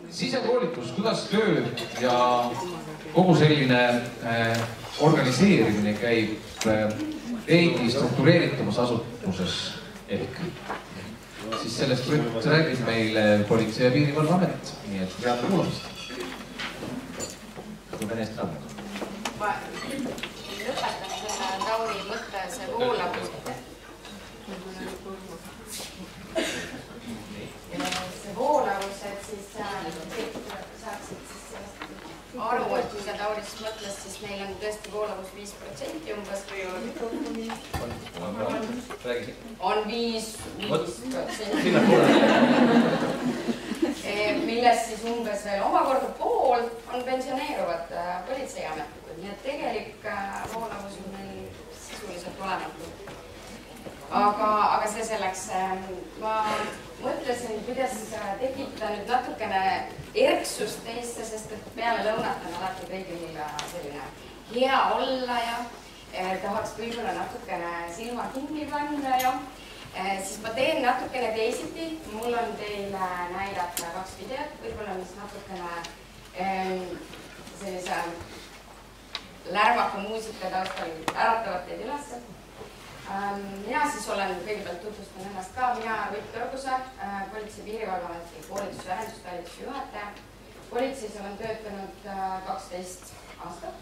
sisekoolitus, kuidas töö ja kogu selline organiseerimine käib veidi struktureeritumas asutuses ehk siis sellest räägib meile Politsei- ja Piirivalveamet, nii et head kuulamist. Kui venest raamat. Ma lõpetan selle Tauri mõtte, see voolavus. See voolavus, et siis saaksid aru, et kui sa Tauris mõtles, siis meil on tõesti voolavus 5% umbes või on 5%, millest siis umbes veel omakorda pool on pensioneeruvad politseiametnikud, nii et tegelik voolavus on meil sisuliselt olematu. Aga see selleks, ma mõtlesin, kuidas tekitada nüüd natukene erksust teisse, sest et peale lõunat on alati kõigil selline hea olla ja tahaks võib-olla natukene silma kinni panna ja siis ma teen natukene teisiti. Mul on teile näidata 2 videot, võib-olla mis natukene sellise lärmaka muusika taustal äratavad teid üles. Mina siis olen, kõigepealt tutvustan ennast ka, mina Rutt Kõrgusaar, Politsei- ja Piirivalveameti koolitus- ja arendustalituse juhataja. Politseis olen töötanud 12 aastat.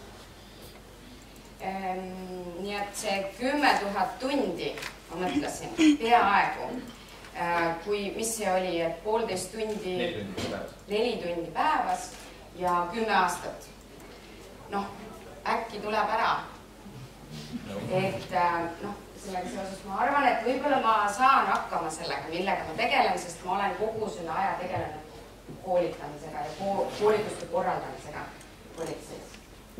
Nii et see 10 000 tundi, ma mõtlesin, peaaegu, mis see oli, et 1,5 tundi, 4 tundi päevas ja 10 aastat. Noh, äkki tuleb ära. Et sellega seoses ma arvan, et võib-olla ma saan hakkama sellega, millega ma tegelen, sest ma olen kogu selle aja tegelenud koolitamisega ja koolituste korraldamisega politseis.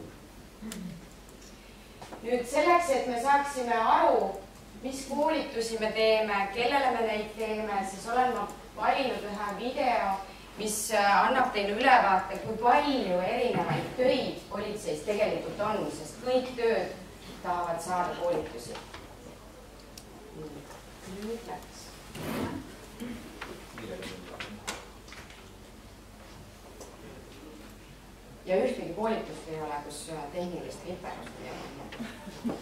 Nüüd selleks, et me saaksime aru, mis koolitusi me teeme, kellele me neid teeme, siis olen ma valinud ühe video, mis annab teile ülevaate, kui palju erinevaid töid politseis tegelikult on, sest kõik tööd tahavad saada koolitusi. Nüüd läks. Ja ühtegi koolitust ei ole, kus tehnilist viperust ei ole.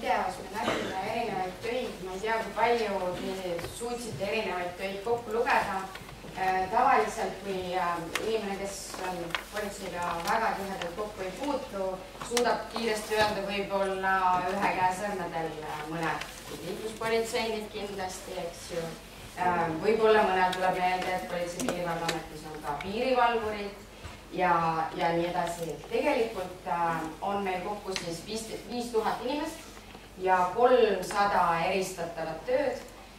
videos me nägime erinevaid töid, ma ei tea, kui palju te suutsite erinevaid töid kokku lugeda. Tavaliselt, kui inimene, kes on politseiga väga tihedalt kokku ei puutu, suudab kiiresti öelda võib-olla ühe käe sõrmedel mõned liikluspolitseinik kindlasti, eks ju. Võib-olla mõnel tuleb meelde, et Politsei- ja Piirivalveametis on ka piirivalvurid ja nii edasi. Tegelikult on meil kokku siis 5000 inimest ja 300 eristatavat tööd.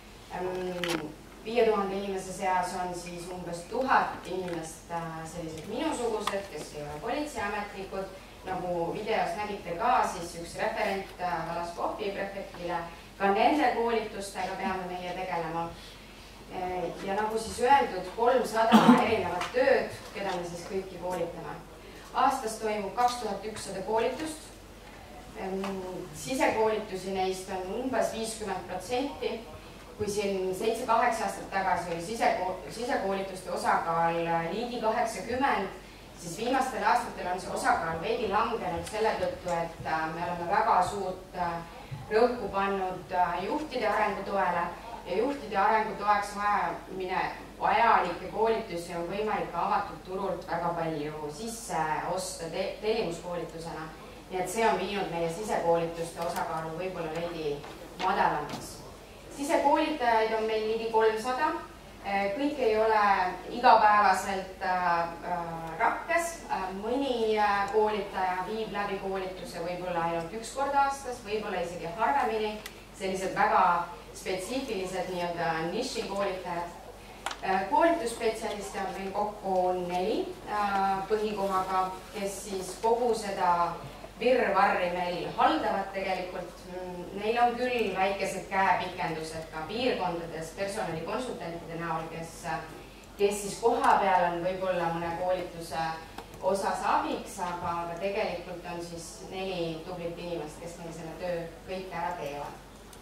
5000 inimese seas on siis umbes 1000 inimest sellised minusugused, kes ei ole politseiametnikud. Nagu videos nägite ka, siis üks referent Valaskopje prefektile. Ka nende koolitustega peame meie tegelema. Ja nagu siis öeldud, 300 erinevat tööd, keda me siis kõiki koolitame. Aastas toimub 2100 koolitust. Sisekoolitusi neist on umbes 50%. Kui siin 7-8 aastat tagasi oli sisekoolituste osakaal ligi 80, siis viimastel aastatel on see osakaal veidi langenud selle tõttu, et me oleme väga suurt rõhku pannud juhtide arengutoele ja juhtide arengutoeks vajalikke koolitusi on võimalik avatud turult väga palju sisse osta tellimuskoolitusena. Nii et see on viinud meie sisekoolituste osakaalu võib-olla veidi madalamaks. Sisekoolitajaid on meil ligi 300. Kõik ei ole igapäevaselt rakkes. Mõni koolitaja viib läbi koolituse võib-olla ainult üks kord aastas, võib-olla isegi harvemini. Sellised väga spetsiifilised nišikoolitajad. Koolitusspetsialiste on meil kokku 4 põhikohaga, kes siis kogu seda virvarri meil haldavad tegelikult. Neil on küll väikesed käepikendused ka piirkondades personalikonsultantide näol, kes siis koha peal on võib-olla mõne koolituse osas abiks, aga tegelikult on siis 4 tublit inimest, kes meil selle töö kõik ära teevad.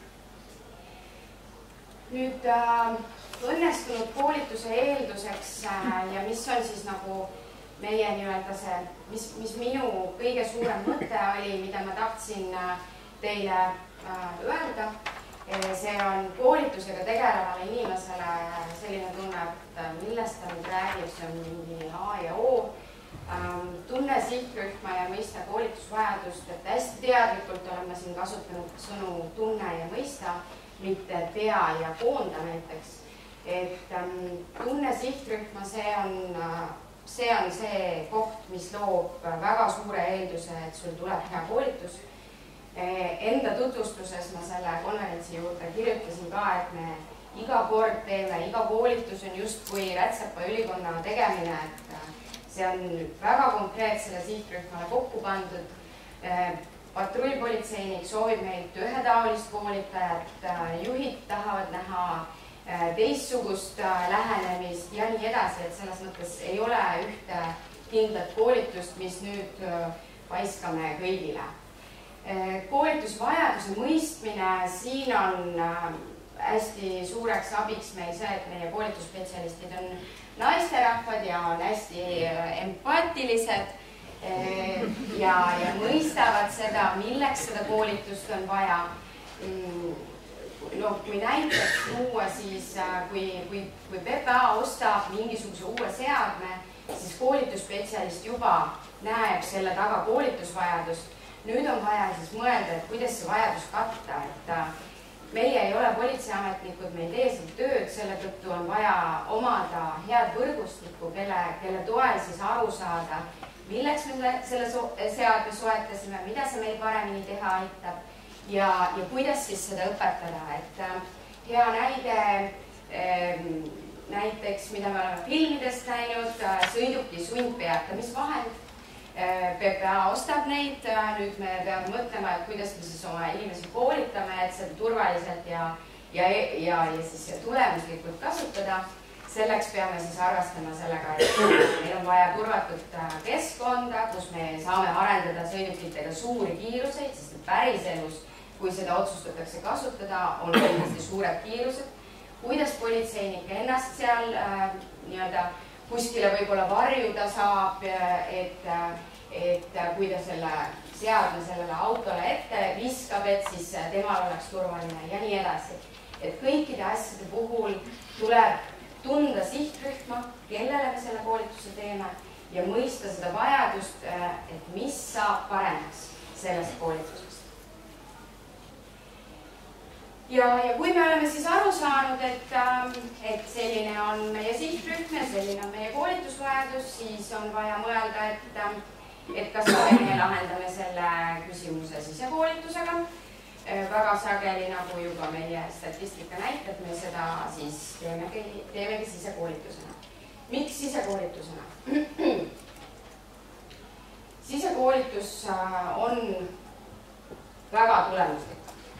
Nüüd õnnestunud koolituse eelduseks ja mis on siis nagu meie nii-öelda see, mis minu kõige suurem mõte oli, mida ma tahtsin teile öelda. See on koolitusega tegelevale inimesele selline tunne, et millest ta nüüd räägib, see on mingi A ja O. Tunne sihtrühma ja mõista koolitusvajadust, et hästi teadlikult olen ma siin kasutanud sõnu tunne ja mõista, mitte tea ja koonda näiteks. Et tunne sihtrühma, see on see koht, mis loob väga suure eelduse, et sul tuleb hea koolitus. Enda tutvustuses ma selle konverentsi juurde kirjutasin ka, et me iga kord teeme, iga koolitus on justkui rätsepa ülikonna tegemine, et see on väga konkreetsele sihtrühmale kokku pandud. Patrullpolitseinik soovib meilt ühetaolist koolitajat, juhid tahavad näha teistsugust lähenemist ja nii edasi, et selles mõttes ei ole ühte kindlat koolitust, mis nüüd paiskame kõigile. Koolitusvajaduse mõistmine, siin on hästi suureks abiks meil see, et meie koolitusspetsialistid on naisterahvad ja on hästi empaatilised ja mõistavad seda, milleks seda koolitust on vaja. Kui näiteks tuua, siis kui PPA ostab mingisuguse uue seadme, siis koolitusspetsialist juba näeb selle taga koolitusvajadust. Nüüd on vaja siis mõelda, et kuidas see vajadus katta, et meie ei ole politseiametnikud, me ei tee seda tööd, selle tõttu on vaja omada head võrgustikku, kelle toel siis aru saada, milleks me selle seadme soetasime, mida see meil paremini teha aitab ja kuidas siis seda õpetada. Et hea näide näiteks, mida me oleme filmidest näinud, sõiduki sundpeatamisvahend. PPA ostab neid, nüüd me peame mõtlema, et kuidas me siis oma inimesi koolitame, et seda turvaliselt ja siis tulemuslikult kasutada. Selleks peame siis arvestama sellega, et meil on vaja turvatud keskkonda, kus me saame arendada sõidukitega suuri kiiruseid, sest päriselus, kui seda otsustatakse kasutada, on kindlasti suured kiirused. Kuidas politseinik ennast seal kuskile võib-olla varjuda saab, et kui ta seadme sellele autole ette, viskab, et siis temal oleks turvaline ja nii edasi. Et kõikide asjade puhul tuleb tunda sihtrühma, kellele me selle koolituse teeme ja mõista seda vajadust, et mis saab paremaks sellest koolitusest. Ja kui me oleme siis aru saanud, et selline on meie sihtrühm ja selline on meie koolitusvajadus, siis on vaja mõelda, et kas me lahendame selle küsimuse sisekoolitusega. Väga sageli, nagu juba meie statistika näitab, me seda siis teemegi sisekoolitusena. Miks sisekoolitusena? Sisekoolitus on väga tulemuslik.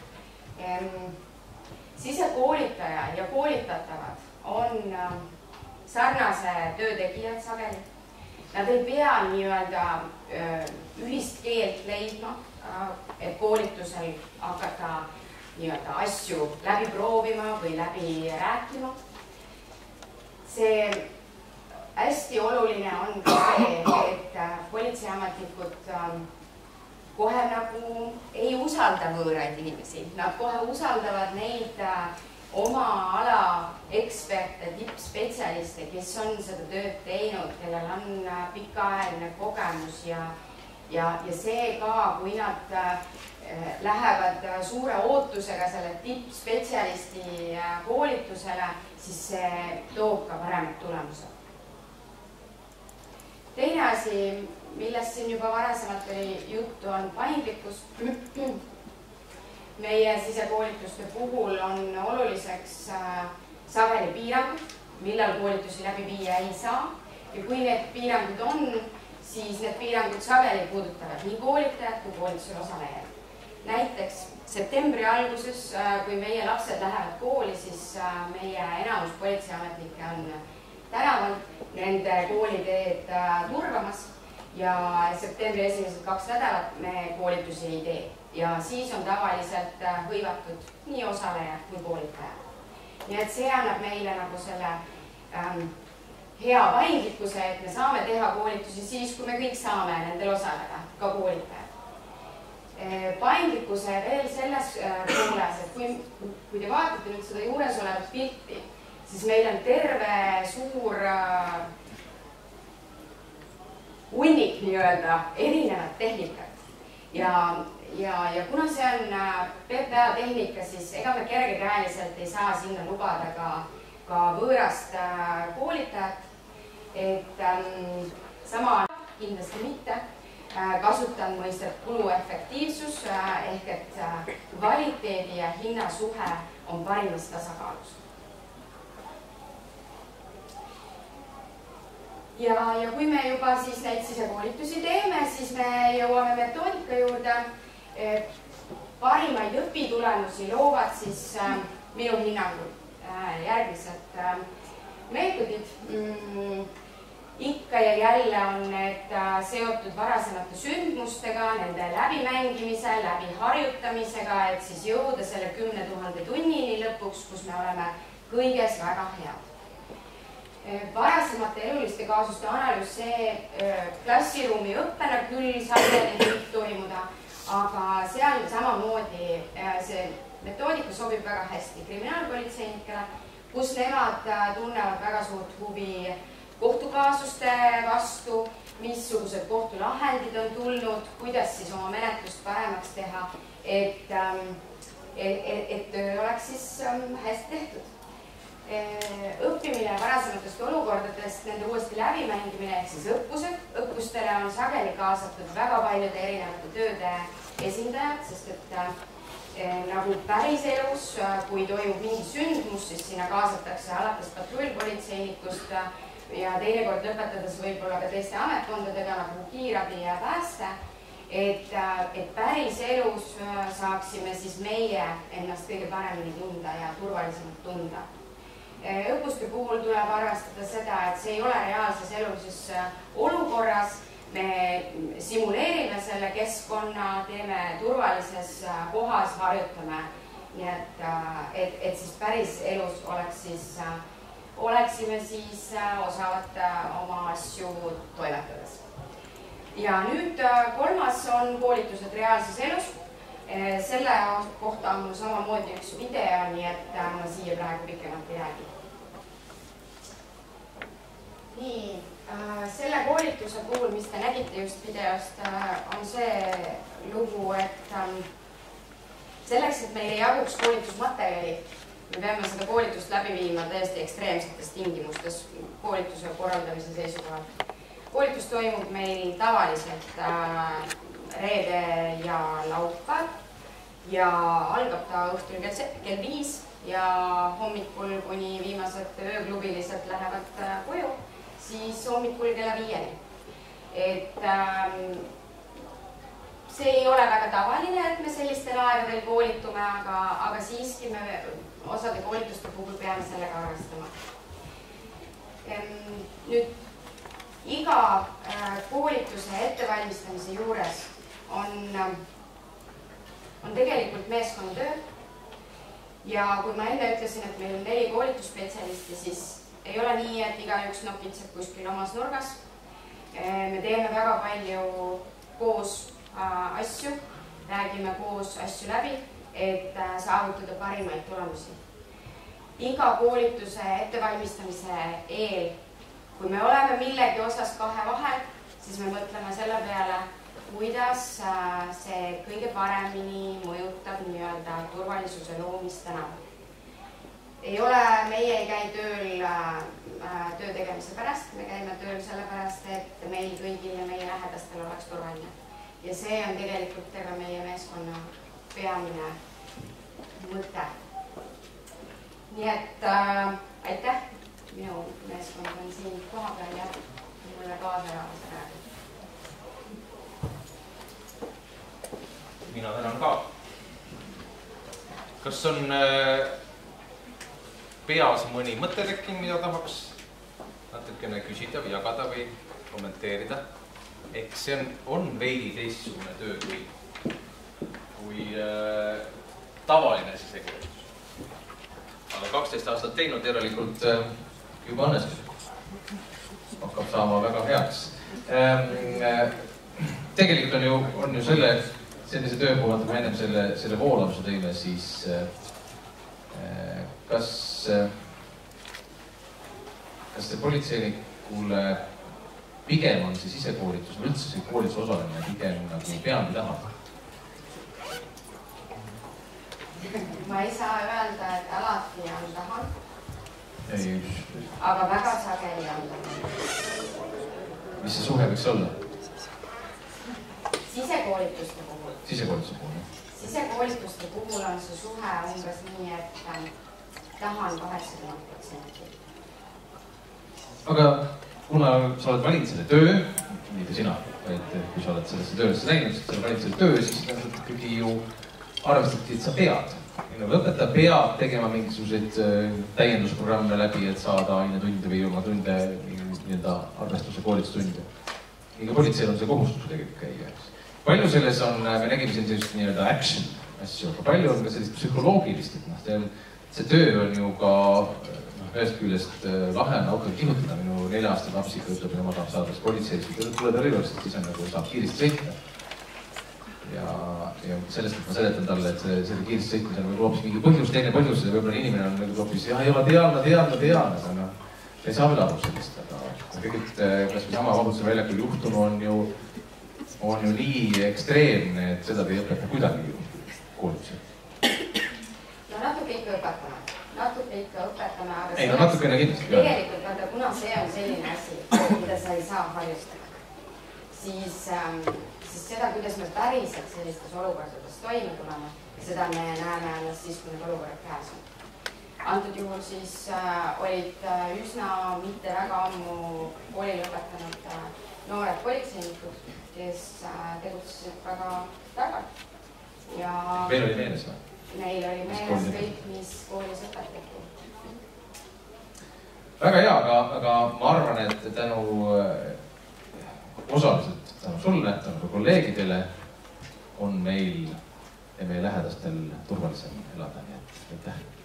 Sisekoolitaja ja koolitatavad on sarnase töö tegijad sageli. Nad ei pea nii-öelda ühist keelt leidma, et koolitusel hakata nii-öelda asju läbi proovima või läbi rääkima. See hästi oluline on ka see, et politseiametnikud kohe nagu ei usalda võõraid inimesi. Nad kohe usaldavad neid oma ala eksperte, tippspetsialiste, kes on seda tööd teinud, kellel on pikaajaline kogemus ja see ka, kui nad lähevad suure ootusega selle tippspetsialisti koolitusele, siis see toob ka paremad tulemused. Teine asi, millest siin juba varasemalt oli juttu, on paindlikkus. Meie sisekoolituste puhul on oluliseks sageli piirangud, millal koolitusi läbi viia ei saa. Ja kui need piirangud on, siis need piirangud sageli puudutavad nii koolitajad kui koolitusel osalejaid. Näiteks septembri alguses, kui meie lapsed lähevad kooli, siis meie enamus politseiametnikke on tänaval nende kooliteed turvamas ja septembri esimesed 2 nädalat me koolitusi ei tee. Ja siis on tavaliselt hõivatud nii osalejad kui koolitajad. Nii et see annab meile nagu selle hea paindlikkuse, et me saame teha koolitusi siis, kui me kõik saame nendel osaleda, ka koolitajad. Paindlikkuse veel selles pooles, et kui te vaatate nüüd seda juures olevat pilti, siis meil on terve suur hunnik nii-öelda erinevat tehnikat. Ja kuna see on PPA tehnika, siis ega me kergekäeliselt ei saa sinna lubada ka võõrast koolitajat. Et sama kindlasti mitte. Kasutan mõistet kuluefektiivsus ehk et kvaliteedi ja hinna suhe on parimas tasakaalus. Ja kui me juba siis neid sisekoolitusi teeme, siis me jõuame metoodika juurde. Parimaid õpitulemusi loovad siis minu hinnangul järgmised meetodid. Ikka ja jälle on need seotud varasemate sündmustega, nende läbimängimise, läbi harjutamisega, et siis jõuda selle 10 000 tunnini lõpuks, kus me oleme kõiges väga head. Varasemate eluliste kaasuste analüüs, see klassiruumi õppena küll sageli võib toimuda, aga seal samamoodi see metoodika sobib väga hästi kriminaalpolitseinikele, kus nemad tunnevad väga suurt huvi kohtukaasuste vastu, missugused kohtulahendid on tulnud, kuidas siis oma menetlust paremaks teha, et töö oleks siis hästi tehtud. Õppimine varasematest olukordadest, nende uuesti läbimängimine ehk siis õppused. Õppustele on sageli kaasatud väga paljude erinevate tööde esindajad, sest et nagu päris elus, kui toimub mingi sündmus, siis sinna kaasatakse alates patrullpolitseinikust ja teinekord lõpetades võib-olla ka teiste ametkondadega nagu kiirabi ja pääste, et päris elus saaksime siis meie ennast kõige paremini tunda ja turvalisemalt tunda. Õppuste puhul tuleb arvestada seda, et see ei ole reaalses elulises olukorras. Me simuleerime selle keskkonna, teeme turvalises kohas, harjutame, nii et siis päris elus oleksime siis osavad oma asju toimetades. ja nüüd kolmas on koolitused reaalses elus. Selle kohta on mul samamoodi üks video, nii et ma siia praegu pikemalt ei räägi. Nii, selle koolituse puhul, mis te nägite just videost, on see lugu, et selleks, et meil ei jaguks koolitusmaterjali, me peame seda koolitust läbi viima täiesti ekstreemsetes tingimustes koolituse korraldamise seisukohalt. Koolitus toimub meil tavaliselt reede ja laupäev ja algab ta õhtul kell 5 ja hommikul, kuni viimased ööklubilised lähevad koju, siis hommikul kella 5-ni. Et see ei ole väga tavaline, et me sellistel aegadel koolitume, aga siiski me osade koolituste puhul peame sellega arvestama. Nüüd, iga koolituse ettevalmistamise juures on tegelikult meeskonnatöö ja kui ma enne ütlesin, et meil on 4 koolitusspetsialisti, siis ei ole nii, et igaüks nokitseb kuskil omas nurgas. Me teeme väga palju koos asju, räägime koos asju läbi, et saavutada parimaid tulemusi. Iga koolituse ettevalmistamise eel, kui me oleme millegi osas kahe vahel, siis me mõtleme selle peale, kuidas see kõige paremini mõjutab nii-öelda turvalisuse loomist tänaval. Meie ei käi tööl töö tegemise pärast, me käime tööl sellepärast, et meil kõigil ja meie lähedastel oleks turvaline. Ja see on tegelikult terve meie meeskonna peamine mõte. Nii et aitäh! Minu meeskond on siin koha peal ja mulle kaasa jaoks räägib. Mina tänan ka. Kas on peas mõni mõte tekkinud, mida tahaks natukene küsida või jagada või kommenteerida? Ehk see on veidi teistsugune töö kui tavaline sisekoolitus. Aga 12 aastat teinud järelikult juba õnnestus. Hakkab saama väga heaks. Tegelikult on ju sellise töö puhul, kui me ennem selle voolavuse tõime, siis kas see politseinikule pigem on see sisekoolitus või üldse see koolituse osalemine pigem nagu pean või tahan? Ma ei saa öelda, et alati on tahan. Ei. Aga väga sageli on tahan. Mis see suhe võiks olla? Sisekoolituste puhul. Sisekoolituste puhul, jah? Sisekoolituste puhul on see suhe umbes nii, et tahan 80%. Aga kuna sa oled valinud selle töö, mitte sina, et kui sa oled sellesse töösse läinud, sa oled valinud selle töö, siis ikkagi ju arvestati, et sa pead. Õpetaja peab tegema mingisuguseid täiendusprogramme läbi, et saada ainetunde või oma tunde, nii-öelda arvestuse koolitustunde. Iga politseil on see kohustus tegelikult käia. Palju selles on, me nägime siin sellist nii-öelda action asju, aga palju on ka sellist psühholoogilist, et see töö on ju ka ühest küljest lahe on autol kihutada. Minu 4-aastane laps ikka ütleb, et ma tahab saada politseis, tule Tallinnast, siis on nagu saab kiiresti sõita. Ja sellest, et ma seletan talle, et selle kiiresti sõitmise on võib-olla hoopis mingi põhjus, teine põhjus, ja võib-olla inimene on nagu hoopis, jah, ma tean, aga ei saa veel aru sellist, aga tegelikult kas või sama Vabaduse väljakul juhtunu on ju nii ekstreemne, et seda ei õpeta kuidagi koolitusel. No natuke ikka õpetame, aga ei, no natukene kindlasti. Tegelikult, vaata, kuna see on selline asi, mida sa ei saa harjustada, siis seda, kuidas me päriselt sellistes olukordades toime tuleme, seda me näeme alles siis, kui need olukorrad käes on. Antud juhul siis olid üsna mitte väga ammu kooli lõpetanud noored politseinikud, kes tegutsesid väga targalt. Meil oli meeles või? Meil oli meeles kõik, mis koolis õpetati. Väga hea, aga ma arvan, et tänu osaliselt tänu sulle, tänu kolleegidele on meil ja meie lähedastel turvalisem elada, nii et aitäh!